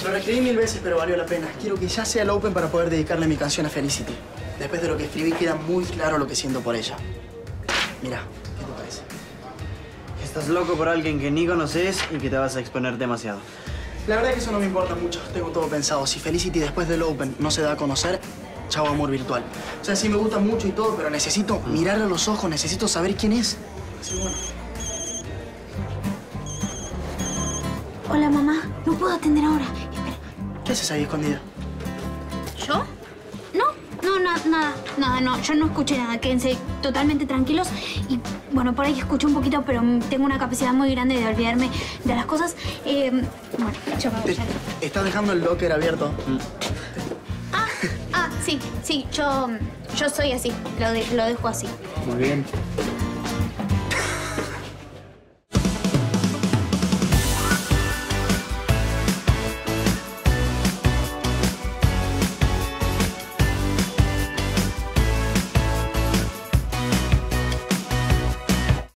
Lo reescribí 1000 veces, pero valió la pena. Quiero que ya sea el Open para poder dedicarle mi canción a Felicity. Después de lo que escribí, queda muy claro lo que siento por ella. Mira, ¿qué te parece? Estás loco por alguien que ni conoces y que te vas a exponer demasiado. La verdad es que eso no me importa mucho. Tengo todo pensado. Si Felicity después del Open no se da a conocer, chao amor virtual. O sea, sí me gusta mucho y todo, pero necesito mirarle a los ojos, necesito saber quién es. Así bueno. Hola, mamá. No puedo atender ahora. Espera. ¿Qué haces ahí escondida? ¿Yo? Nada, no. Yo no escuché nada. Quédense totalmente tranquilos. Y, bueno, por ahí escuché un poquito, pero tengo una capacidad muy grande de olvidarme de las cosas. Bueno, yo me voy ya. ¿Estás dejando el locker abierto? Sí. Yo soy así. Lo dejo así. Muy bien.